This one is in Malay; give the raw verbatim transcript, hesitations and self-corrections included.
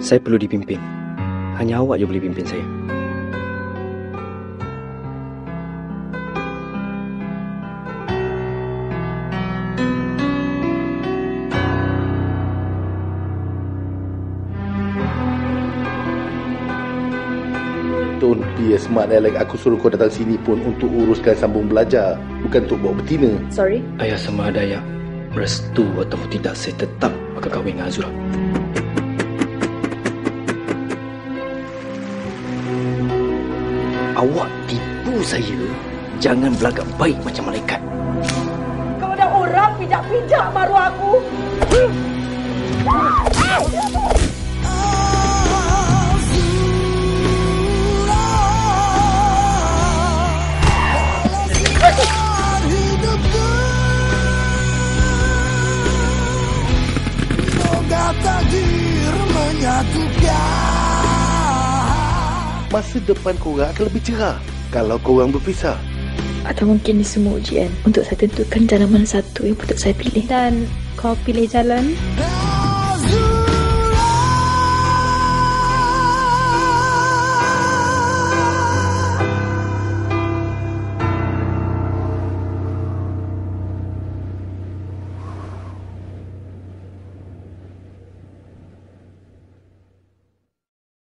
Saya perlu dipimpin. Hanya awak je boleh pimpin saya. Don't be a smart aleck. Aku suruh kau datang sini pun untuk uruskan sambung belajar, bukan untuk bawa betina. Sorry? Ayah sama ada ayah restu ataupun tidak, saya tetap akan kahwin dengan Azura. Awak tipu saya. Jangan berlagak baik macam malaikat. Kau ada orang pijak-pijak maruah aku. Takdir menyatukan. Masa depan korang akan lebih cerah kalau korang berpisah. Atau mungkin ini semua ujian untuk saya tentukan jalan mana satu yang patut saya pilih. Dan kau pilih jalan